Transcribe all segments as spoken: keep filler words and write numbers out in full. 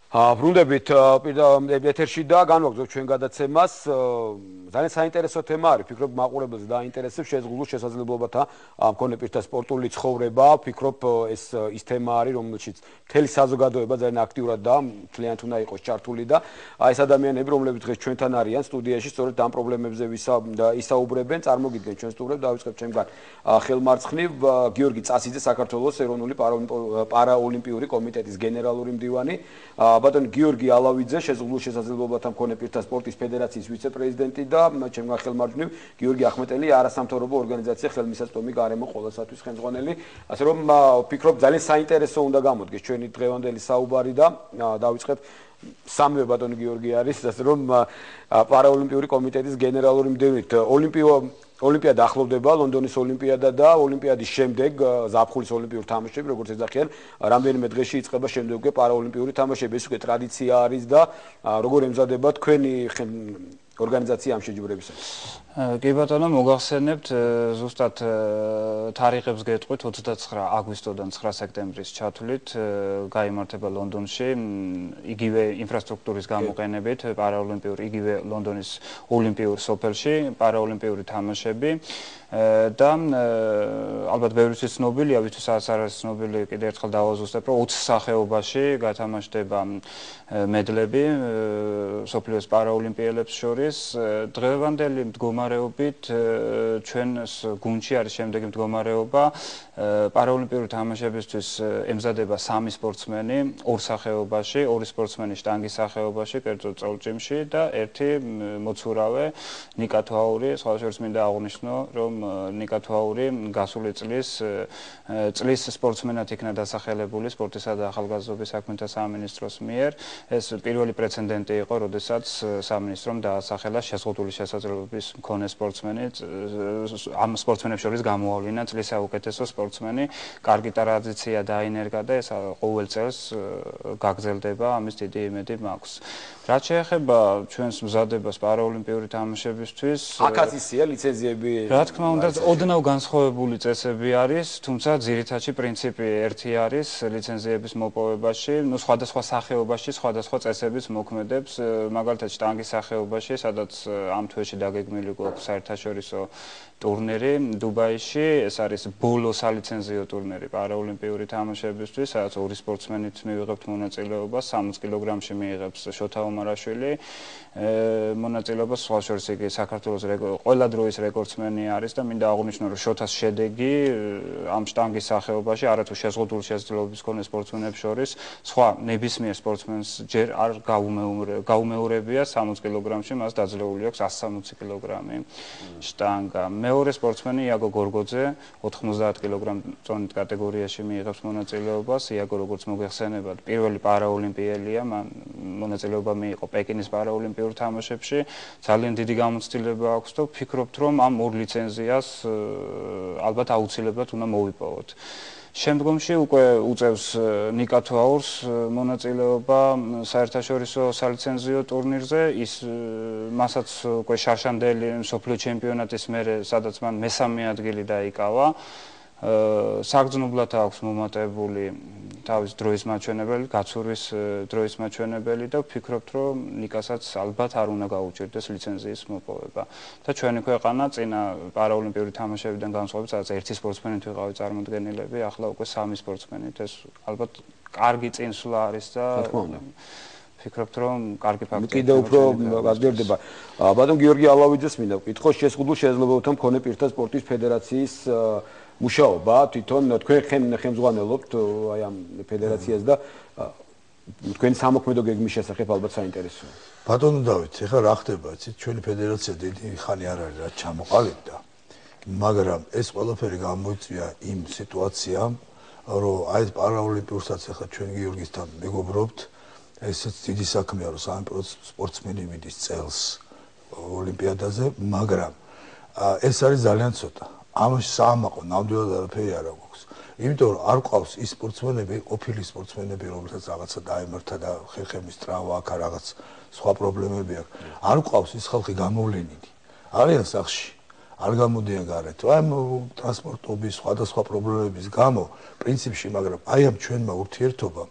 ბრუნდებით ეთერში და განვაგრძობთ ჩვენ გადაცემას. ძალიან საინტერესო თემა არის, ფიქრობ მაყურებელს დაინტერესებს შეზღუდულ შესაძლებლობათა მქონე პირთა სპორტული ცხოვრება. ფიქრობ ეს ის თემა არის, რომელშიც მთელი საზოგადოება ძალიან აქტიურად და მთლიანად უნდა იყოს ჩართული და აი ეს ადამიანები, რომლებიც დღეს ჩვენთან არიან სტუდიაში, სწორედ ამ პრობლემებზე ისაუბრებენ. წარმოგიდგენ ჩვენ სტუმრებს, დავიწყებ ჩემგან ხელმარცხნივ გიორგი წასიძე, საქართველოს ეროვნული პარაოლიმპიური კომიტეტის გენერალური მდივანი. ბატონ გიორგი ალავიძე, შეზღუდულ შესაძლებლობათა მქონე პირთა სპორტის ფედერაციის ვიცე-პრეზიდენტი და ჩემგან ხელმარჯვნივ გიორგი ახმეტელი, არასამთავრობო ორგანიზაცია ხელმისაწვდომი გარემო ყოველსათვის ხელმძღვანელი. ასე რომ ფიქრობ ძალიან საინტერესო უნდა გამოდგეს ჩვენი დღევანდელი საუბარი და დავიწყებ სამივე ბატონი გიორგი არის, ასე რომ პარაოლიმპიური კომიტეტის გენერალური მდივნით. ოლიმპიო ოლიმპიადა ახლოვდება, ლონდონის ოლიმპიადა და ოლიმპიადის შემდეგ ზაფხულის ოლიმპიური თამაშები, როგორც ეძახიან, რამდენიმე დღეში იწყება შემდეგ უკვე პარაოლიმპიური თამაშები. ეს უკვე ტრადიცია არის და როგორ ემზადება თქვენი ორგანიზაცია ამ შეჯიბრებისათვის? კი ბატონო, მოგახსენებთ, ზუსტად თარიღებს გეტყვით, ოცდაცხრა აგვისტოდან ცხრა სექტემბრის ჩათვლით გაიმართება ლონდონში იგივე ინფრასტრუქტურის გამოყენებით პარაოლიმპიური, იგივე ლონდონის ოლიმპიურ სოფელში პარაოლიმპიური თამაშები და ალბათ ბევრისთვის ცნობილია, ვისთვის არ არის ცნობილი, კიდევ ერთხელ დავაზუსტებ, რომ ოცი სახეობაში გათამაშდება მედლები მსოფლიოს პარაოლიმპიელებს შორის. დღევანდელი მდგომარეობით ჩვენს გუნდში არის შემდეგი მდგომარეობა. პარაოლიმპიური თამაშებისთვის ემზადება სამი სპორტსმენი ორ სახეობაში, ორი სპორტსმენი შტანგის სახეობაში, კერძო წოლჭიმში და ერთი მოცურავე ნიკა თვაური. სხვა შორის მინდა აღვნიშნო, რომ ნიკა თვაური გასული წლის წლის სპორტსმენად იქნა დასახელებული სპორტისა და ახალგაზრდობის საქმეთა სამინისტროს მიერ. ეს პირველი პრეცედენტი იყო, როდესაც სამინისტრომ დაასახელა შეზღუდული შესაძლებლობის მქონე სპორტსმენი, ამ სპორტსმენებს შორის გამოავლინა წლის საუკეთესო სპორტსმენი. კარგი ტრადიცია დაინერგა და ეს ყოველ წელს გაგრძელდება, ამის დიდი იმედი მაქვს. რაც შეეხება ჩვენს მზადებას პარაოლიმპიური თამაშებისთვის, აქაც ისეა ლიცენზიები? რა თქმა უნდა, ოდნავ განსხვავებული წესები არის, თუმცა ძირითადში პრინციპი ერთი არის ლიცენზიების მოპოვებაში, ნუ სხვადასხვა სახეობაში სხვადასხვა წესების მოქმედებს, მაგალითად შტანგის სახეობაში, სადაც ამ თვეში დაგეგმილი გვაქვს საერთაშორისო ტურნირი დუბაიში, ეს არის ბოლო სალიცენზიო ტურნირი პარაოლიმპიური თამაშებისთვის, სადაც ორი სპორტსმენით მივიღებთ მონაწილეობას, სამოცი კილოგრამში მიიღებს შოთა ომარაშვილი მონაწილეობას, სხვა შორის იგი საქართველოს ყველა დროის რეკორდსმენი არის და მინდა აღვნიშნო, რომ შოთას შედეგი ამ შტანგის სახეობაში არათუ შეზღუდული შესაძლებლობის მქონე სპორტსმენებს შორის სხვა ნებისმიერ სპორტსმენს ჯერ არ გაუმეორებია სამოცი კილოგრამში, მას დაძლეული აქვს ასი სამოცი კილოგრამი შტანგა. მეორე სპორტსმენი იაგო გორგოძე ოთხმოცდაათ კილოგრამ წონით კატეგორიაში მიიღებს მონაწილეობას. იაგო, როგორც მოგეხსენებათ, პირველი პარაოლიმპიელია, მან მონაწილეობა მიიღო პეკინის პარაოლიმპიურ თამაშებში. ძალიან დიდი გამოცდილება აქვს და ვფიქრობთ, რომ ამ ორ ლიცენზიას ალბათ აუცილებლად უნდა მოვიპოვოთ. შემდგომში უკვე უწევს ნიკა თვაურს მონაწილეობა საერთაშორისო სალიცენზიო ტურნირზე, ის მასაც უკვე შარშანდელი მსოფლიო ჩემპიონატის მერე, სადაც მან მესამე ადგილი დაიკავა. საგრძნობლად აქვს მომატებული თავის დროის მაჩვენებელი, გაცურვის დროის მაჩვენებელი და ვფიქრობთ, რომ ნიკასაც ალბათ არ უნდა გაუჭირდეს ლიცენზიის მოპოვება. და ჩვენი ქვეყანა წინა პარაოლიმპიური თამაშებიდან განსხვავებით, სადაც ერთი სპორტსმენით ვიყავით წარმოდგენილები, ახლა უკვე სამი სპორტსმენით, ეს ალბათ კარგი წინსვლა არის და ვფიქრობთ, რომ კარგი ფაქტია. კიდევ უფრო გაზრდება. ბატონ გიორგი ალავიძეს მინდა ვკითხო, შეზღუდულ შესაძლებლობათა მქონე პირთა სპორტის ფედერაციის მუშაობა, თვითონ თქვენ ხელმძღვანელობთ აი ამ ფედერაციას და თქვენი სამოქმედო გეგმის შესახებ ალბათ საინტერესოა. ბატონო დავით, ეხლა რა ხდება, იცით, ჩვენი ფედერაცია დიდი ხანი არ არის რაც ჩამოყალიბდა, მაგრამ ეს ყველაფერი გამოიწვია იმ სიტუაციამ, რომ აი პარაოლიმპიურსაც ეხლა ჩვენ გიორგისთან მეგობრობთ, ესეც დიდი საქმეა, რომ სამი სპორტსმენი მიდის წელს ოლიმპიადაზე, მაგრამ ეს არის ძალიან ცოტა. ამაში საამაყო ნამდვილად არაფერი არ აქვს. იმიტომ რომ არ ყავს ის სპორტსმენები, ყოფილი სპორტსმენები, რომელთაც რაღაცა დაემართა და ხერხემის ტრავმა აქ რაღაც სხვა პრობლემები აქვს. არ ყავს ის ხალხი გამოვლენილი. არიან სახში, არ გამოდიან გარეთ. აი ტრანსპორტობის სხვადასხვა პრობლემების გამო, პრინციპში, მაგრამ აი ამ ჩვენმა ურთიერთობამ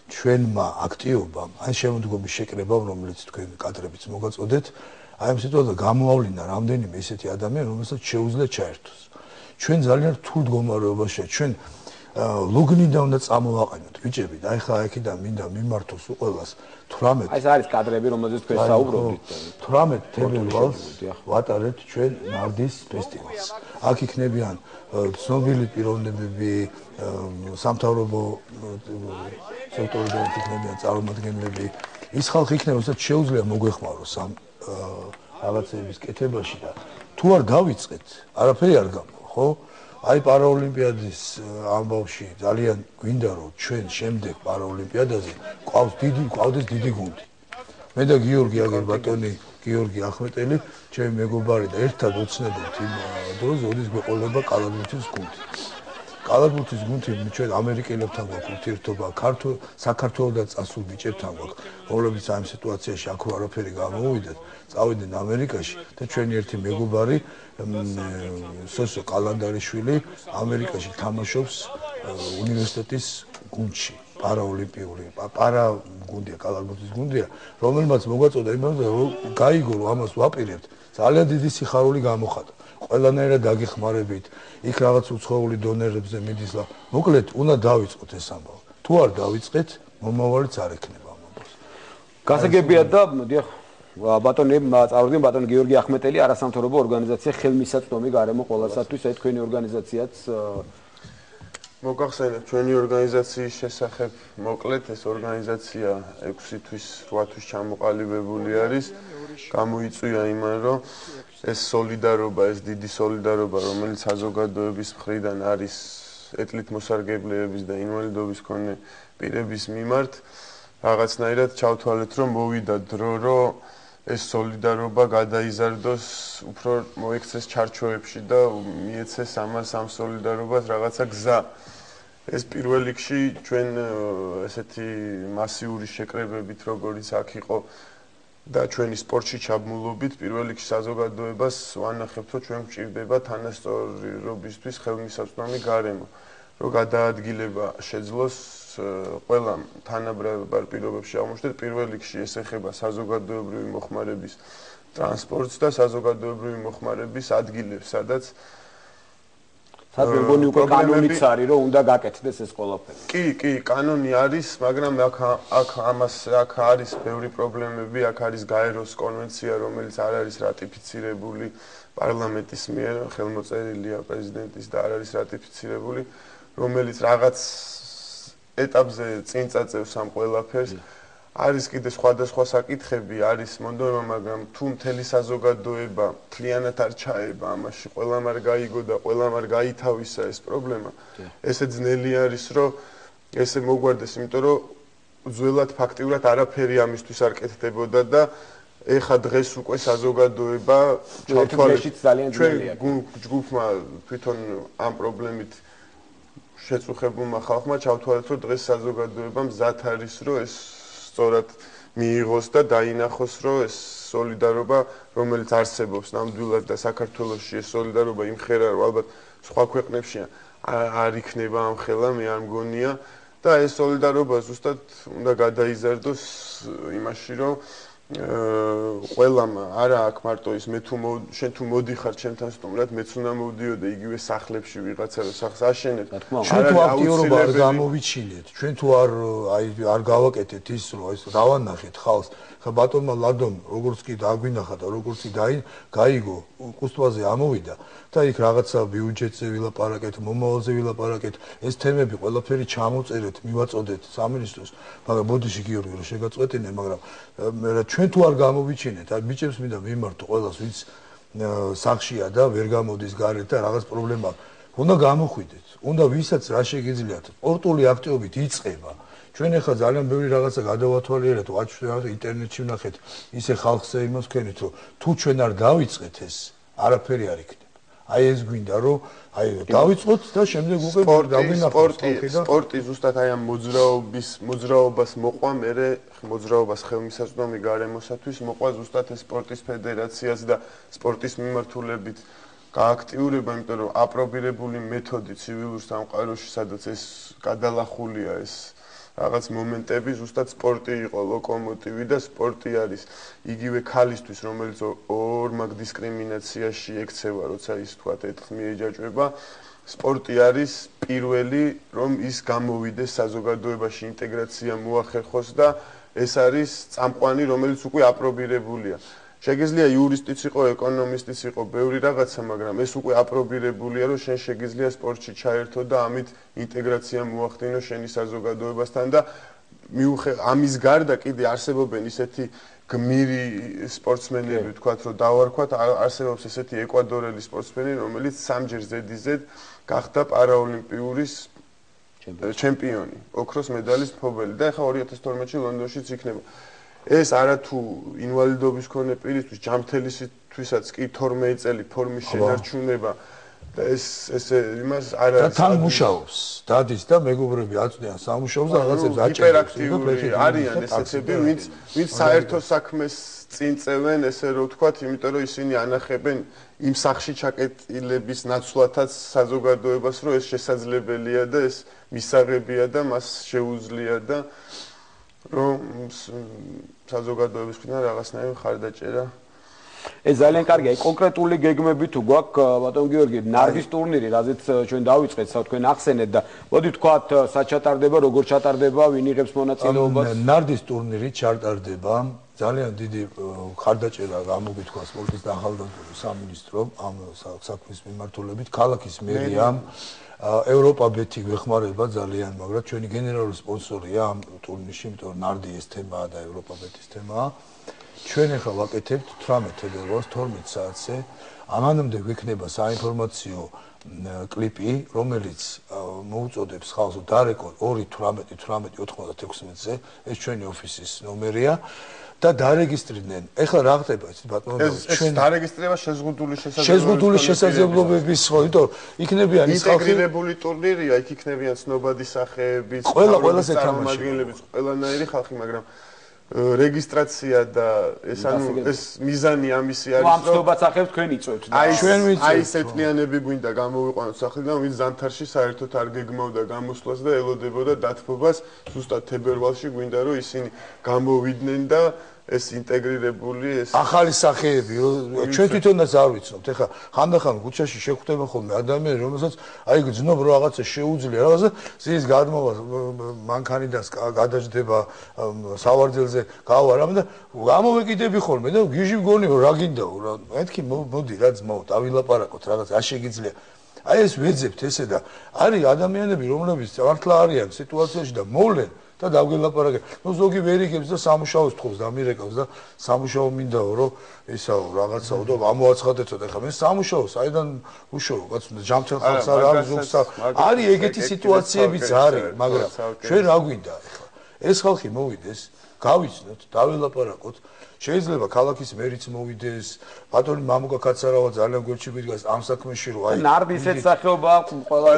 ჩვენმა აქტიობამ, ან შემოდგომის შეკრებამ, რომელიც თქვენ კადრებიც მოგაწოდეთ, აი ამ სიტუაციას გამოავლინა რამდენიმე ისეთი ადამიანი, რომელსაც შეუძლია ჩაერთოს. ჩვენ ძალიან რთულ მდგომარეობაშია, ჩვენ ლოგნიდან უნდა წამოვაყენოთ ბიჭები და ეხლა აქედან მინდა მიმართოს უყველას თვრამეტ აი ეს არის კადრები რომელზეც თქვენ საუბრობთ თვრამეტ თებერვალს ვატარებთ ჩვენ ნარდის ფესტივალს აქ იქნებიან ცნობილი პიროვნებები სამთავრობო სექტორიდან იქნებიან წარმომადგენლები ის ხალხი იქნება რომელსაც შეუძლია მოგვეხმაროს ამ რაღაცების კეთებაში და თუ არ დავიწყეთ არაფერი არ გამოვა ხო აი პარაოლიმპიადის ამბავში ძალიან გვინდა რომ ჩვენ შემდეგ პარაოლიმპიადაზე ყავს დიდი ყავდეს დიდი გუნდი. მე და გიორგი აგერბატონი, გიორგი ახმეტელი, ჩემი მეგობარი და ერთად ოცნებობთ იმ დროს, როდის გვეყოლება კალათბურთის გუნდი. კალათბურთის გუნდი ჩვენ ამერიკელებთან გვაქვს ურთიერთობა, ქართულ საქართველოსთან წასულ ბიჭებთან გვაქვს, რომლებიც ამ სიტუაციაში აქ არაფერი გამოუვიდათ, წავიდნენ ამერიკაში და ჩვენი ერთი მეგობარი სოსო კალანდარიშვილი ამერიკაში თამაშობს უნივერსიტეტის გუნდში, პარაოლიმპიური, პარა გუნდია, კალათბურთის გუნდია, რომელმაც მოგვაწოდა იმაზე, რომ გაიგო, რომ ამას ვაპირებთ, ძალიან დიდი სიხარული გამოხატა. ყველანაირად დაგეხმარებით, იქ რაღაც უცხოური დონერებზე მიდის და მოკლედ უნდა დავიწყოთ ეს ამბავი. თუ არ დავიწყეთ, მომავალიც არ ექნება ამ ამბავს. გასაგებია და დიახ ბატონი წარუდგენ ბატონ გიორგი ახმეტელი არასამთავრობო ორგანიზაცია ხელმისაწვდომი გარემო ყველასათვის აი თქვენი ორგანიზაციაც მოგახსენებთ ჩვენი ორგანიზაციის შესახებ მოკლედ ეს ორგანიზაცია ექვსი თვის რვა თვის ჩამოყალიბებული არის გამოიწვია იმან რომ ეს სოლიდარობა ეს დიდი სოლიდარობა რომელიც საზოგადოების მხრიდან არის ეთლით მოსარგებლეების და ინვალიდობის მქონე პირების მიმართ რაღაცნაირად ჩავთვალეთ რომ მოვიდა დრო რომ ეს სოლიდარობა გადაიზარდოს უფრო მოექცეს ჩარჩოებში და მიეცეს ამას ამ სოლიდარობას რაღაცა გზა ეს პირველ რიგში ჩვენ ესეთი მასიური შეკრებებით როგორიც აქ იყო და ჩვენი სპორტში ჩაბმულობით პირველ რიგში საზოგადოებას ვანახებთ რომ ჩვენ გვჭირდება თანასწორობისთვის ხელმისაწვდომი გარემო რომ გადაადგილება შეძლოს ყველა თანაბრაბარ პირობებში აღმოჩნდეთ პირველ რიგში ეს ეხება საზოგადოებრივი მოხმარების ტრანსპორტს და საზოგადოებრივი მოხმარების ადგილებს სადაც სადაც მე მგონი უკვე კანონიც არის რომ უნდა გაკეთდეს ეს ყველაფერი კი კი კანონი არის მაგრამ აქ აქ ამას აქ არის ბევრი პრობლემები აქ არის გაეროს კონვენცია რომელიც არ არის რატიფიცირებული პარლამენტის მიერ ხელმოწერილია პრეზიდენტის და არ არის რატიფიცირებული რომელიც რაღაც ეტაპზე წინ წაწევს ამ ყველაფერს არის კიდე სხვადასხვა საკითხები არის მონდომა მაგრამ თუ მთელი საზოგადოება მთლიანად არ ჩაება ამაში ყველამ არ გაიგო და ყველამ არ გაითავისა ეს პრობლემა ესე ძნელი არის რომ ესე მოგვარდეს იმიტომ რომ ძველად ფაქტიურად არაფერი ამისთვის არ კეთდებოდა და ეხა დღეს უკვე საზოგადოება ჩავთვალეთ ჩვენ ჯგუფმა თვითონ ამ პრობლემით შეწუხებულმა ხალხმა ჩავთვალეთ რომ დღეს საზოგადოება მზად არის რომ ეს სწორად მიიღოს და დაინახოს რომ ეს სოლიდარობა რომელიც არსებობს ნამდვილად და საქართველოში ეს სოლიდარობა იმხერა რომ ალბათ სხვა ქვეყნებში არ იქნება ამ ხელა მე არ მგონია და ეს სოლიდარობა ზუსტად უნდა გადაიზარდოს იმაში რომ ყველამ არა აქ მარტო ის მე თუ შენ თუ მოდიხარ ჩემთან სტუმრად მეც უნდა მოვდიოდე იგივე სახლებში ვიღაცა სახლს აშენებ ჩვენ თუ აქტიურობა არ გამოვიჩინეთ ჩვენ თუ არ აი არ გავაკეთეთ ის რომ ეს დავანახეთ ხალხს ხა ბატონმა ლადომ როგორც კი დაგვინახა და როგორც კი გაიგო კუსტვაზე ამოვიდა და იქ რაღაცა ბიუჯეტზე ვილაპარაკეთ მომავალზე ვილაპარაკეთ ეს თემები ყველაფერი ჩამოწერეთ მივაწოდეთ სამინისტროს მაგრამ ბოდიში გიორგი რომ შეგაწყვეტინე მაგრამ მე ჩვენ თუ არ გამოვიჩინეთ აი ბიჭებს მინდა მიმართო ყველას ვინც სახშია და ვერ გამოდის გარეთ და რაღაც პრობლემა უნდა გამოხვიდეთ უნდა ვისაც რა შეგიძლიათ სპორტული აქტივობით იწყება ჩვენ ახლა ძალიან ბევრი რაღაცა გადავათვალიერეთ ვაჩვენოთ ინტერნეტში ვნახეთ ისე ხალხზე იმას ვქენით რომ თუ ჩვენ არ დავიწყეთ ეს არაფერი არ იქნება აი ეს გვინდა რომ აი დავიწყოთ და შემდეგ უკვე დავინახოთ სპორტი სპორტი ზუსტად აი ამ მოძრაობის მოძრაობას მოყვა მე მოძრაობას ხელმისაწვდომი გარემოსათვის მოყვა ზუსტად ეს სპორტის ფედერაციას და სპორტის მიმართულებით გააქტიურება იმიტომ რომ აპრობირებული მეთოდი ცივილურ სამყაროში სადაც ეს გადალახულია ეს რაღაც მომენტები ზუსტად სპორტი იყო ლოკომოტივი და სპორტი არის იგივე ქალისთვის რომელიც ორმაგ დისკრიმინაციაში ექცევა როცა ის თქვათ ერთხმი ეჯაჭვება სპორტი არის პირველი რომ ის გამოვიდეს საზოგადოებაში ინტეგრაცია მოახერხოს და ეს არის წამყვანი რომელიც უკვე აპრობირებულია შეგიძლია იურისტიც იყო ეკონომისტიც იყო ბევრი რაღაცა მაგრამ ეს უკვე აპრობირებულია რომ შენ შეგიძლია სპორტში ჩაერთო და ამით ინტეგრაცია მოახდინო შენი საზოგადოებასთან და მიუხედავად ამის გარდა კიდე არსებობენ ისეთი გმირი სპორტსმენები ვთქვათ რომ დავარქვათ არსებობს ესეთი ეკვადორელი სპორტსმენი რომელიც სამჯერ ზედიზედ გახდა პარაოლიმპიური ჩემპიონი ოქროს მედალის მფლობელი და ეხლა ორი ათას თორმეტში ლონდონშიც იქნება ეს არათუ ინვალიდობის მქონე პირისთვის ჯანმრთელისთვისაც კი თორმეტი წელი ფორმის შენარჩუნება და ეს ესე იმას არ არის და თან მუშაობს დადის და მეგობრები აწვდიან სამუშაოს და რაღაცებს აჭერებს ჰიპერაქტიული არიან ესეთები ვინც ვინც საერთო საქმეს წინ წევენ ესე რომ ვთქვათ იმიტომ რომ ისინი ანახებენ იმ სახში ჩაკეტილების ნაცვლადაც საზოგადოებას რომ ეს შესაძლებელია და ეს მისაღებია და მას შეუძლია და რომ საზოგადოების მხრიდან რაღაცნაირი მხარდაჭერა ეს ძალიან კარგია. კონკრეტული გეგმები თუ გვაქვს ბატონ გიორგი, ნარდის ტურნირი, რაზეც ჩვენ დავიწყეთ, სა თქვენ ახსენეთ და მოდი ვთქვათ, საჩატარდება, როგორ ჩატარდება, ვინ იღებს მონაწილეობას? ნარდის ტურნირი ჩატარდება. ძალიან დიდი მხარდაჭერა გამოგითქვა სპორტის და ახალგაზრდობის სამინისტრომ ამ საქმის მიმართულებით, ქალაქის მერიამ ევროპა ბეთი გვეხმარება ძალიან, მაგრამ ჩვენი გენერალური სპონსორია ამ ტურნირში, იმიტომ რომ ნარდი ეს თემაა და ევროპა ბეთის თემაა. ჩვენ ახლა ვაკეთებთ თვრამეტ თებერვალს თორმეტ საათზე. ამანამდე გვექნება საინფორმაციო კლიპი, რომელიც მოუწოდებს ხალხს დარეკონ ორი თვრამეტი თვრამეტი ოთხმოცდაექვსზე, ეს ჩვენი ოფისის ნომერია. და დარეგისტრირდნენ. ეხლა რა ხდება იცით ბატონო? ჩვენ დარეგისტრირება შეზღუდული შესაძლებლობების შეზღუდული შესაძლებლობების ხო, იმიტომ იქნებიან ის ხალხი ინტეგრირებული ტურნირია, იქ იქნებიან ცნობადი სახეების, ყველა ყველაზე წარმომადგენლების, ყველანაირი ხალხი, მაგრამ რეგისტრაცია და ეს ანუ ეს მიზანი ამისი არის, რომ ამ ცნობად სახეებს თქვენ იწვევთ და ჩვენ ვიცით. აი ეს ეთნიანები გვინდა გამოვიყვანოთ სახლიდან, ვინც ზამთარში საერთოდ არ გეგმავდა გამოსვლას და ელოდებოდა დათბობას, ზუსტად თებერვალში გვინდა რომ ისინი გამოვიდნენ და ეს ინტეგრირებული ეს ახალი სახეები ჩვენ თვითონაც არ ვიცნობთ. ეხლა ხანდახან ქუჩაში შეხვდება ხოლმე ადამიანები, რომელსაც აი გძნობ რომ რაღაცა შეუძლია, რაღაცა ზის გადმოვა მანქანიდან გადაждდება სავარძელზე გავა რამე და გამოვეკიდები ხოლმე და გიჟი მგონი რომ რა გინდაო რა. მეთქი მოდი რა ძმაო, დავილაპარაკოთ რაღაც, რა შეგიძლია. აი ეს ვეძებთ ესე და არის ადამიანები, რომლებიც მართლა არიან სიტუაციაში და მოვლენ და დავგელაპარაკე. ნუ ზოგი ვერ იგებს და სამუშაოს თხოვს და მირეკავს და სამუშაო მინდაო რომ ისაო რაღაცაო და ამოაცხადეთო და ხა მე სამუშაო საიდან უშოვო კაც ჯამთელ ხალხს არ არის ზოგს არის ეგეთი სიტუაციებიც არის მაგრამ ჩვენ რა გვინდა ახლა ეს ხალხი მოვიდეს გავიცნოთ დაველაპარაკოთ შეიძლება ქალაქის მერიც მოვიდეს ბატონი მამუკა კაცარავა ძალიან გვერდში გვიდგას ამ საქმეში რომ აი ნარდის ეს სახეობა ყველა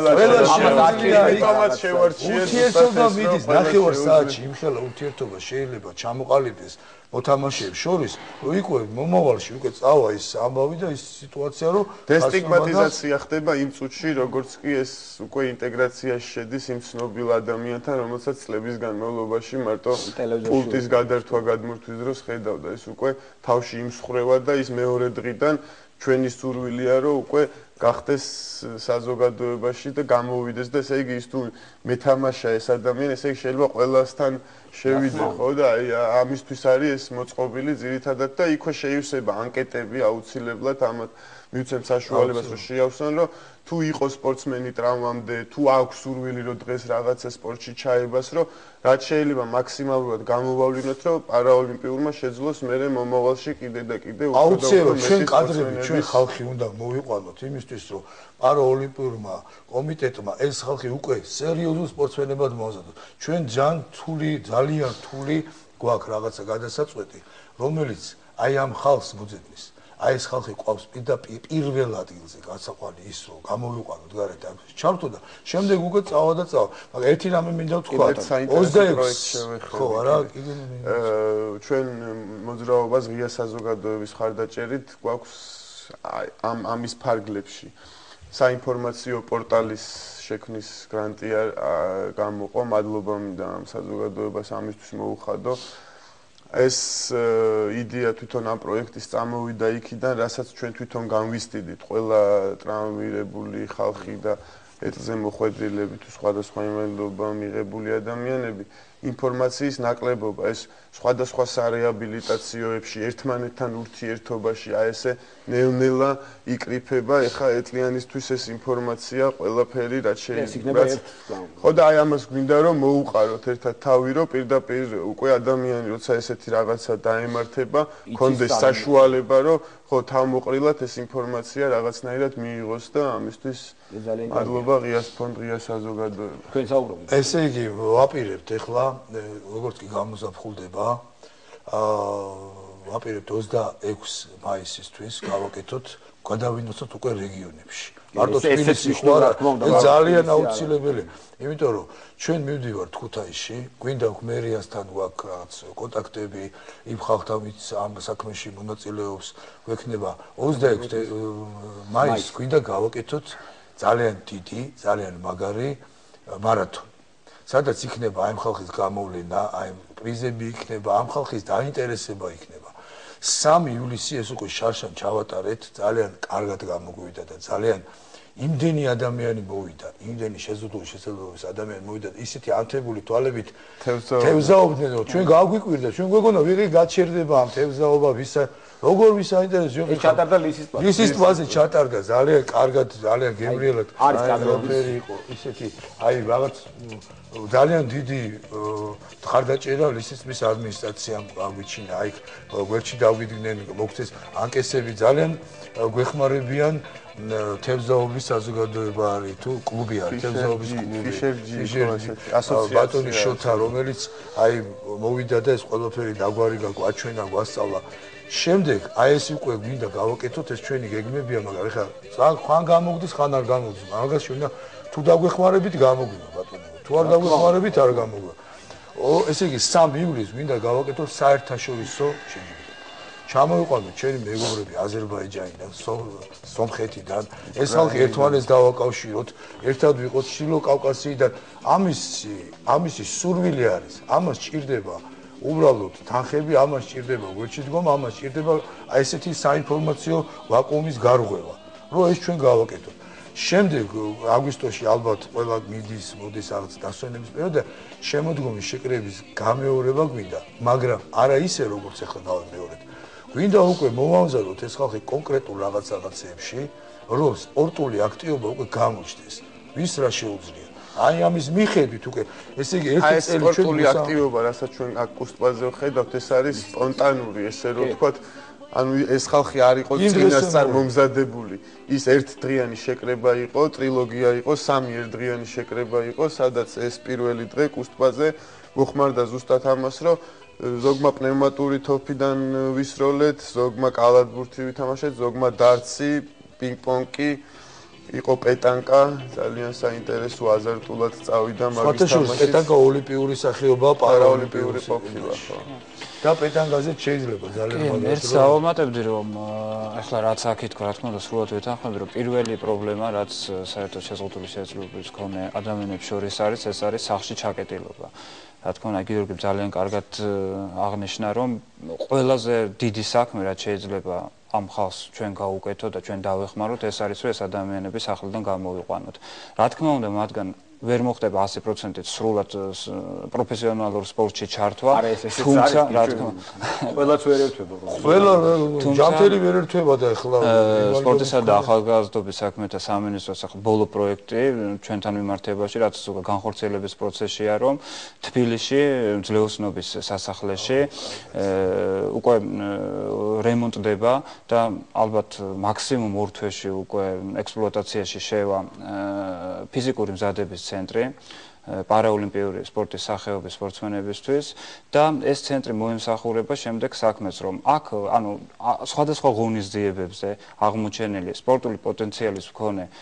ამას შევარჩიეთ ურთიერთობა მიდის ნახევარ საათში იმხელა ურთიერთობა შეიძლება ჩამოყალიბდეს მოთამაშეებს შორის რომ იქ მომავალში უკვე წავა ის ამბავი და ის სიტუაცია რომ დესტიგმატიზაცია ხდება იმ წუთში როგორც კი ეს უკვე ინტეგრაციაში შედის იმ ცნობილ ადამიანთან რომელსაც წლების განმავლობაში მარტო პულტის გადართვა გადმორთვის დროს ხედავდა ეს უკვე თავში იმსხრევა და ის მეორე დღიდან ჩვენი სურვილია რომ უკვე გახდეს საზოგადოებაში და გამოვიდეს და ესე იგი ის თუ მეთამაშა ეს ადამიანი ესე იგი შეიძლება ყველასთან შევიდე ხო და აი ამისთვის არის ეს მოწყობილი ძირითადად და იქვე შეივსება ანკეტები აუცილებლად ამათ მივცემ საშუალებას რომ შეავსონ რომ თუ იყო სპორტსმენი ტრავმამდე თუ აქვს სურვილი რომ დღეს რაღაცა სპორტში ჩაებას რომ რაც შეიძლება მაქსიმალურად გამოვავლინოთ რომ პარაოლიმპიურმა შეძლოს მერე მომავალში კიდე და კიდე უფრო აუცილებლად ჩვენ კადრები ჩვენ ხალხი უნდა მოვიყვანოთ იმისთვის რომ პარაოლიმპიურმა კომიტეტმა ეს ხალხი უკვე სერიოზულ სპორტსმენებად მოაზრდოს ჩვენ ძალიან რთული ძალიან რთული გვაქვს რაღაცა გადასაწყვეტი რომელიც აი ამ ხალხს მოძებნის აი ეს ხალხი ყავს პირდაპირ პირველ ადგილზე გასაყვანი ის რომ გამოვიყვანოთ გარეთ ამ ჩავთო და შემდეგ უკვე წავა და წავა მაგრამ ერთი რამე მინდა ვთქვა ოცდაექვსი ხო არა კიდე ჩვენ მოძრაობას ღია საზოგადოების ხარდაჭერით გვაქვს ამ ამის ფარგლებში საინფორმაციო პორტალის შექმნის გრანტი გამოყო, მადლობა მინდა ამ საზოგადოებას ამისთვის მოუხადო. ეს იდეა თვითონ ამ პროექტის წამოვიდა იქიდან, რასაც ჩვენ თვითონ განვისტიდით, ყველა ტრავმირებული ხალხი და ეტლზე მოხვედრილები თუ სხვადასხვა იმედობა მიღებული ადამიანები, ინფორმაციის ნაკლებობა, ეს სხვადასხვა სარეაბილიტაციოებში, ერთმანეთთან ურთიერთობაში, აი ესე ნელ-ნელა იკრიფება, ეხა ეტლიანისთვის ეს ინფორმაცია ყველაფერი რაც შეიძლება. ხო და აი ამას გვინდა რომ მოუყაროთ ერთად თავი, რომ პირდაპირ უკვე ადამიანი როცა ესეთი რაღაცა დაემართება, კონდეს საშუალება, რომ ხო თავმოყრილად ეს ინფორმაცია რაღაცნაირად მიიღოს და ამისთვის მადლობა ღიას ფონდ ღია საზოგადოება. თქვენ საუბრობთ. ესე იგი ვაპირებთ ეხლა როგორც კი გამოზაფხულდება, აა ვაპირებთ ოცდაექვსი მაისისთვის გავაკეთოთ, გადავინოცოთ უკვე რეგიონებში. მარტო თბილისი ხო არა, ძალიან აუცილებელი. იმიტომ რომ ჩვენ მივდივართ ქუთაისში, გვინდა მერიასთან გვაქვს რაღაც კონტაქტები, იმ ხალხთან ვინც ამ საქმეში მონაწილეობს, გვექნება ოცდაექვსი მაისს გვინდა გავაკეთოთ ძალიან დიდი, ძალიან მაგარი მარათონი. სადაც იქნება ამ ხალხის გამოვლენა, აი პრიზები იქნება, ამ ხალხის დაინტერესება იქნება. სამი ივლისი ეს უკვე შარშან ჩავატარეთ, ძალიან კარგად გამოგვივიდა და ძალიან იმდენი ადამიანი მოვიდა, იმდენი შეზღუდული შესაძლებლობის ადამიანი მოვიდა, ისეთი ანთებული თვალებით თევზაობდნენ, რომ ჩვენ გავგვიკვირდა, ჩვენ გვეგონა ვიღი გაჩერდება ამ თევზაობა, ვისა როგორ ვისაინტერესო ეს ჩატარდა ლისის ტბაზე. ლისის ტბაზე ჩატარდა, ძალიან კარგად, ძალიან გემრიელად. არის კადრები იყო ისეთი, აი რაღაც ძალიან დიდი ხარდაჭერა ლისის ტბის ადმინისტრაციამ გაგვიჩინა, აი გვერდში დავიდნენ, მოგცეს ანკესები, ძალიან გვეხმარებიან თევზაობის საზოგადოება არის თუ კლუბი არის თევზაობის კლუბი ასოციაცია ბატონი შოთა რომელიც აი მოვიდა და ეს ყველაფერი დაგვარიგა გვაჩვენა გვასწავლა შემდეგ აი ეს უკვე გვინდა გავაკეთოთ ეს ჩვენი გეგმებია მაგრამ ეხლა ხან გამოგდის ხან არ გამოგდის მაგას შევნა თუ დაგვეხმარებით გამოგვივა ბატონო თუ არ დაგვეხმარებით არ გამოგვივა ესე იგი სამი ივლისს გვინდა გავაკეთოთ საერთაშორისო შეჯიბრი ჩამოვიყვანოთ ჩვენი მეგობრები აზერბაიჯანიდან, სომხეთიდან, ეს ხალხი ერთმანეთს დავაკავშიროთ, ერთად ვიყოთ შილო კავკასიიდან. ამისი, ამისი სურვილი არის, ამას ჭირდება უბრალოდ თანხები, ამას ჭირდება გვერდში დგომა, ამას ჭირდება აი ესეთი საინფორმაციო ვაკუუმის გარღვევა, რომ ეს ჩვენ გავაკეთოთ. შემდეგ აგვისტოში ალბათ ყველა მიდის, მოდის რაღაც დასვენების პერიოდი და შემოდგომის შეკრების გამეორება გვინდა, მაგრამ არა ისე როგორც ახლა გავამეორეთ. გვინდა უკვე მოვამზადოთ ეს ხალხი კონკრეტულ რაღაც რაღაცებში, რომ სპორტული აქტივობა უკვე გამოჩნდეს. ვის რა შეუძლია? აი ამის მიხედვით უკვე, ესე იგი ერთი წელი ჩვენ სპორტული აქტივობა, რასაც ჩვენ აქ კუსტბაზე ვხედავთ, ეს არის სპონტანური, ესე რომ ვთქვათ, ანუ ეს ხალხი არ იყო წინასწარ მომზადებული. ის ერთდღიანი შეკრება იყო, ტრილოგია იყო, სამი ერთდღიანი შეკრება იყო, სადაც ეს პირველი დღე კუსტბაზე მოხმარდა ზუსტად ამას, რომ ზოგმა პნევმატური თოფიდან ვისროლეთ, ზოგმა კალათბურთი ვითამაშეთ, ზოგმა დარტსი, პინგ-პონგი, იყო პეტანკა, ძალიან საინტერესო აზარტულად წავიდა მაგის თამაში. სხვადასხვა პეტანკა ოლიმპიური სახეობა, პარაოლიმპიური ყოფილა, ხო. და პეტანკაზე შეიძლება ძალიან მაგარი. მე დავამატებდი რომ ახლა რაც აქ ითქვა, რა თქმა უნდა, სრულად ვეთანხმები, რომ პირველი პრობლემა, რაც საერთოდ შეზღუდული შესაძლებლობის მქონე ადამიანებს შორის არის, ეს არის სახლში ჩაკეტილობა. რა თქმა უნდა, გიორგი ძალიან კარგად აღნიშნა, რომ ყველაზე დიდი საქმე, რაც შეიძლება ამ ხალხს ჩვენ გავუკეთოთ და ჩვენ დავეხმაროთ, ეს არის, რომ ეს ადამიანები სახლიდან გამოვიყვანოთ. რა თქმა უნდა, მათგან ვერ მოხდება ასი პროცენტით სრულად პროფესიონალურ სპორტში ჩართვა, თუმცა რა თქმა უნდა, ყველაც ვერ ერთვება. ყველა ჯამთელი ვერ ერთვება და ახლა სპორტისა და ახალგაზრდობის საქმეთა სამინისტროს ახლა ბოლო პროექტი ჩვენთან მიმართებაში, რაც უკვე განხორციელების პროცესია, რომ თბილისში ძლეოსნობის სასახლეში უკვე რემონტდება და ალბათ მაქსიმუმ ორ თვეში უკვე ექსპლუატაციაში შევა ფიზიკური მზადების ცენტრი პარაოლიმპიური სპორტის სახეობის სპორტსმენებისთვის და ეს ცენტრი მოემსახურება შემდეგ საქმეს, რომ აქ ანუ სხვადასხვა ღონისძიებებზე აღმოჩენილი სპორტული პოტენციალის მქონე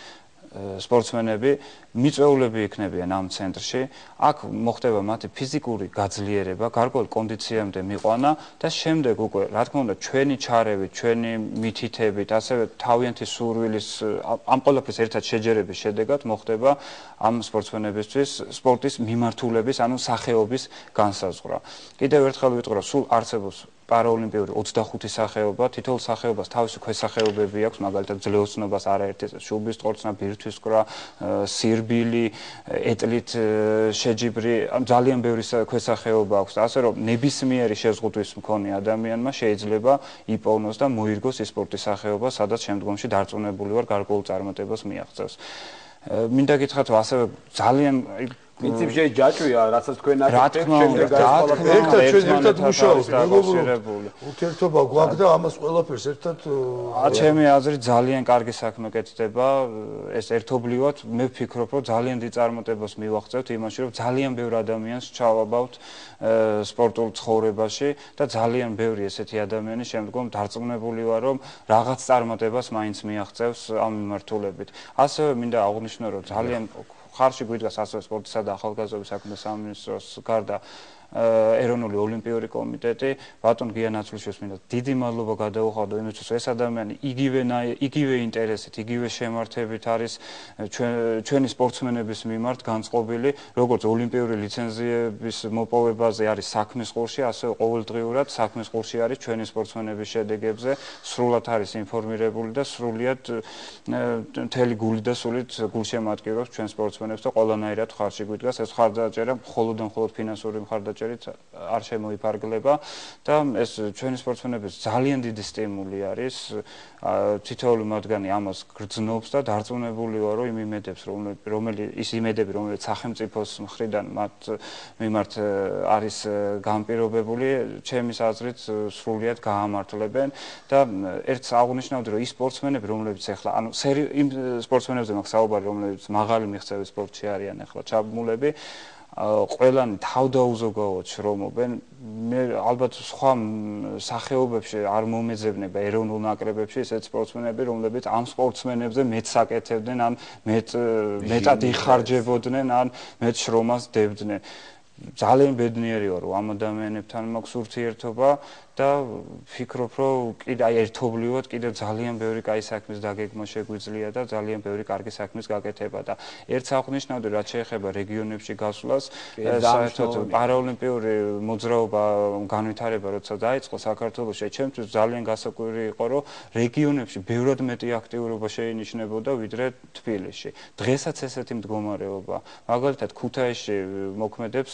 სპორტსმენები მიწვეულები იქნებიან ამ ცენტრში. აქ მოხდება მათი ფიზიკური გაძლიერება, გარკვეულ კონდიციამდე მიყვანა და შემდეგ უკვე, რა თქმა უნდა, ჩვენი ჩარევით, ჩვენი მითითებით, ასევე თავიანთი სურვილის ამ ყველაფრის ერთად შეჯერების შედეგად მოხდება ამ სპორტსმენებისთვის სპორტის მიმართულების, ანუ სახეობის განსაზღვრა. კიდევ ერთხელ ვიტყვი, სულ არსებობს პარაოლიმპიური ოცდახუთი სახეობა, თითოეულ სახეობას თავისი ქვესახეობები აქვს, მაგალითად ძლეოსნობას არაერთი, შუბის ტყორცნა, ბირთვის კვრა, სირბილი, ეტლით შეჯიბრი, ძალიან ბევრი ქვესახეობა აქვს. ასე რომ ნებისმიერი შეზღუდვის მქონე ადამიანმა შეიძლება იპოვნოს და მოირგოს ის სპორტის სახეობა, სადაც შემდგომში დარწმუნებული ვარ გარკვეულ წარმატებას მიაღწევს. მინდა გითხრათ, ასევე ძალიან პრინციპში ჯაჭვია, რასაც თქვენ აკეთებთ, შემდეგ ერთად ჩვენ ერთად მუშაობთ, მეგობრებო. ურთიერთობა გვაქვს და ამას ყველაფერს ერთად ჩემი აზრით ძალიან კარგი საქმე კეთდება, ეს ერთობლივად მე ვფიქრობ, რომ ძალიან დიდ წარმატებას მივაღწევთ იმაში, რომ ძალიან ბევრ ადამიანს ჩავაბავთ სპორტულ ცხოვრებაში და ძალიან ბევრი ესეთი ადამიანი შემდგომ დარწმუნებული ვარ, რომ რაღაც წარმატებას მაინც მიაღწევს ამ მიმართულებით. ასევე მინდა აღვნიშნო, რომ ძალიან ხარში გვიდგას ასევე სპორტისა და ახალგაზრდობის საქმეთა სამინისტროს გარდა ეროვნული ოლიმპიური კომიტეტი, ბატონ გიანაცვლიშვილს მინდა დიდი მადლობა გადაუხადო იმისთვის, რომ ეს ადამიანი იგივე იგივე ინტერესით, იგივე შემართებით არის ჩვენი სპორტსმენების მიმართ განწყობილი, როგორც ოლიმპიური ლიცენზიების მოპოვებაზე არის საქმის ყურში, ასევე ყოველდღიურად საქმის ყურში არის ჩვენი სპორტსმენების შედეგებზე, სრულად არის ინფორმირებული და სრულიად მთელი გული და სულით გულშემატკივრობს ჩვენ სპორტსმენებს და ყველანაირად ხარში გვიდგას ეს მხარდაჭერა მხოლოდ და მხოლოდ ფინანსური მხარდაჭერა არ შემოიფარგლება და ეს ჩვენი სპორტსმენების ძალიან დიდი სტიმული არის. თითოეული მათგანი ამას გრძნობს და დარწმუნებული ვარ, რომ იმ იმედებს, რომელიც ის იმედები, რომელიც სახელმწიფოს მხრიდან მათ მიმართ არის განპირობებული, ჩემის აზრით სრულიად გაამართლებენ და ერთს აღვნიშნავდი, რომ ის სპორტსმენები, რომლებიც ახლა, ანუ იმ სპორტსმენებზე მაქვს საუბარი, რომლებიც მაღალი მიღწევის სპორტში არიან ახლა ჩაბმულები, ყველანი თავდაუზოგავად შრომობენ. მე ალბათ სხვა სახეობებში არ მომეძებნება ეროვნულ ნაკრებებში ესეთ სპორტსმენები, რომლებიც ამ სპორტსმენებზე მეტს აკეთებდნენ, ან მეტ მეტად იხარჯებოდნენ, ან მეტ შრომას დებდნენ. ძალიან ბედნიერი ვარ, რომ ამ ადამიანებთან მაქვს ურთიერთობა და ვფიქრობ, რომ კიდე აი ერთობლივად კიდე ძალიან ბევრი კაი საქმის დაგეგმა შეგვიძლია და ძალიან ბევრი კარგი საქმის გაკეთება და ერთს აღვნიშნავდი, რაც შეეხება რეგიონებში გასვლას, საერთოდ პარაოლიმპიური მოძრაობა განვითარება როცა დაიწყო საქართველოში, ჩემთვის ძალიან გასაკვირი იყო, რომ რეგიონებში ბევრად მეტი აქტიურობა შეინიშნებოდა ვიდრე თბილისში. დღესაც ესეთი მდგომარეობა. მაგალითად, ქუთაისში მოქმედებს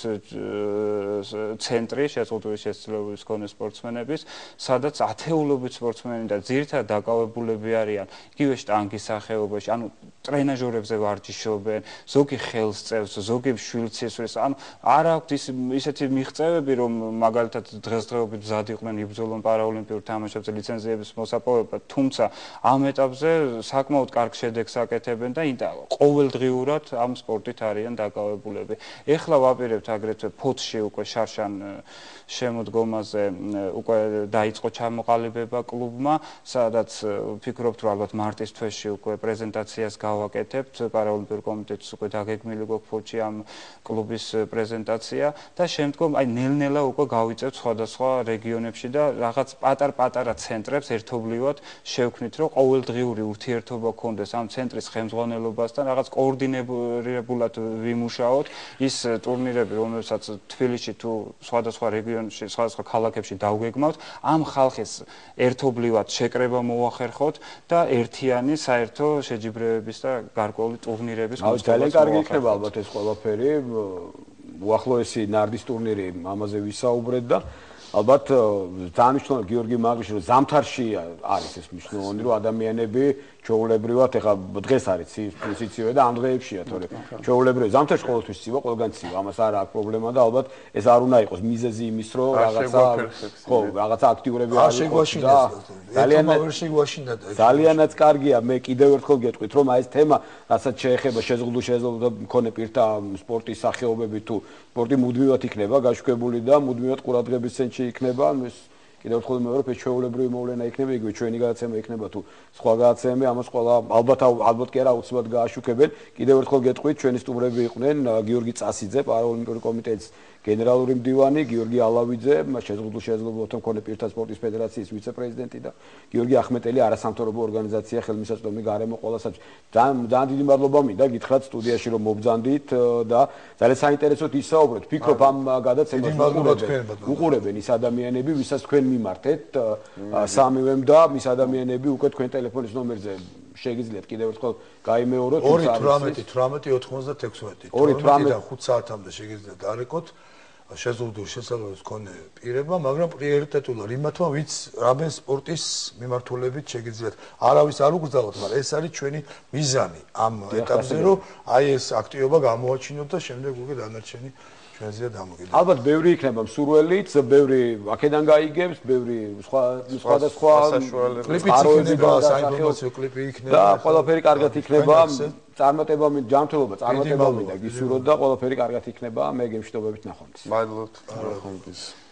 ცენტრი შეზღუდული შესაძლებლობის მქონე სპორტსმენების, სადაც ათეულობით სპორტსმენი და ძირითადად დაკავებულები არიან იგივე შტანგის სახეობაში, ანუ ტრენაჟორებზე ვარჯიშობენ, ზოგი ხელს წევს, ზოგი შვილს ისვრის, ანუ არ აქვთ ისეთი მიღწევები, რომ მაგალითად დღესდღეობით მზად იყვნენ იბრძოლონ პარაოლიმპიურ თამაშებზე ლიცენზიების მოსაპოვებლად, თუმცა ამ ეტაპზე საკმაოდ კარგ შედეგს აკეთებენ და ყოველდღიურად ამ სპორტით არიან დაკავებულები. ეხლა ვაპირებთ აგრეთვე ფოთში უკვე შარშან შემოდგომაზე უკვე დაიწყო ჩამოყალიბება კლუბმა, სადაც ვფიქრობთ, რომ ალბათ მარტის თვეში უკვე პრეზენტაციას გავაკეთებთ, პარაოლიმპიურ კომიტეტს უკვე დაგეგმილი გვაქვს ფოთში ამ კლუბის პრეზენტაცია და შემდგომ აი ნელ-ნელა უკვე გავიწევთ სხვადასხვა რეგიონებში და რაღაც პატარ-პატარა ცენტრებს ერთობლივად შევქმნით, რომ ყოველდღიური ურთიერთობა გქონდეს ამ ცენტრის ხელმძღვანელობასთან, რაღაც კოორდინირებულად ვიმუშაოთ ის ტურნირები, რომელსაც თბილისში თუ სხვადასხვა რეგიონში, სხვადასხვა ქალაქებში დავგეგმავთ, ამ ხალხის ერთობლივად შეკრება მოვახერხოთ და ერთიანი საერთო შეჯიბრებების და გარკვეული ტურნირების მოწყობას. ძალიან კარგი იქნება ალბათ ეს ყველაფერი. უახლოესი ნარდის ტურნირი ამაზე ვისაუბრეთ და ალბათ ძალიან მნიშვნელოვანი გიორგი მაგიში რომ ზამთარში არის ეს მნიშვნელოვანი რომ ადამიანები ჩვეულებრივად ეხლა დღეს არის სიცივე და ამ დღეებშია თორე ჩვეულებრივად ზამთარში ყოველთვის ცივა ყველგან ცივა ამას არ აქვს პრობლემა და ალბათ ეს არ უნდა იყოს მიზეზი იმის რომ რაღაცა ხო რაღაცა აქტიურები არ იყოს და ძალიან ძალიანაც კარგია მე კიდევ ერთხელ გეტყვით რომ აი ეს თემა რასაც შეეხება შეზღუდულ შეზღუდულ მქონე პირთა სპორტის სახეობები თუ სპორტი მუდმივად იქნება გაშვებული და მუდმივად ყურადღების ცენტრში იქნება ანუ ეს კიდევ ერთხელ მეორე ჩვეულებრივი მოვლენა იქნება, იგივე ჩვენი გადაცემა იქნება თუ სხვა გადაცემები, ამას ყველა ალბათ ალბათ კი არა აუცილებლად გააშუქებენ. კიდევ ერთხელ გეტყვით, ჩვენი სტუმრები იყვნენ გიორგი წასიძე, პარაოლიმპიური კომიტეტის გენერალური მდივანი, გიორგი ალავიძე, შეზღუდულ შესაძლებლობათა მქონე პირთა სპორტის ფედერაციის ვიცე-პრეზიდენტი და გიორგი ახმეტელი, არასამთავრობო ორგანიზაცია ხელმისაწვდომი გარემო ყველასაც. ძალიან ძალიან დიდი მადლობა მინდა გითხრათ სტუდიაში რომ მობრძანდით და ძალიან საინტერესოდ ისაუბრეთ. ფიქრობ ამ გადაცემას უყურებენ ის ადამიანები, ვისაც თქვენ მიმართეთ სამივემ და ის ადამიანები უკვე თქვენ ტელეფონის ნომერზე შეგიძლიათ კიდევ ერთხელ გაიმეოროთ ორი თვრამეტი თვრამეტი ოთხმოცდათექვსმეტი და ხუთ საათამდე შეგიძლიათ არეკოთ შეზღუდული შესაძლებლობის მქონე პირებმა, მაგრამ პრიორიტეტულად იმათმა, ვინც რამე სპორტის მიმართულებით შეგიძლიათ არავის არ უგრძალოთ, მაგრამ ეს არის ჩვენი მიზანი ამ ეტაპზე, რომ აი ეს აქტივობა გამოაჩინოთ და შემდეგ უკვე დანარჩენი ჩვენზეა დამოკიდებული. ალბათ ბევრი იქნება მსურველიც, ბევრი აქედან გაიგებს, ბევრი სხვა სხვადასხვა კლიპიც იქნება, საინფორმაციო კლიპი იქნება და ყველაფერი კარგად იქნება. წარმატება მინდა, ჯანმრთელობა, წარმატება მინდა გისურვოთ და ყველაფერი კარგად იქნება. მე გემშვიდობებით ნახვამდის. მადლობთ, ნახვამდის.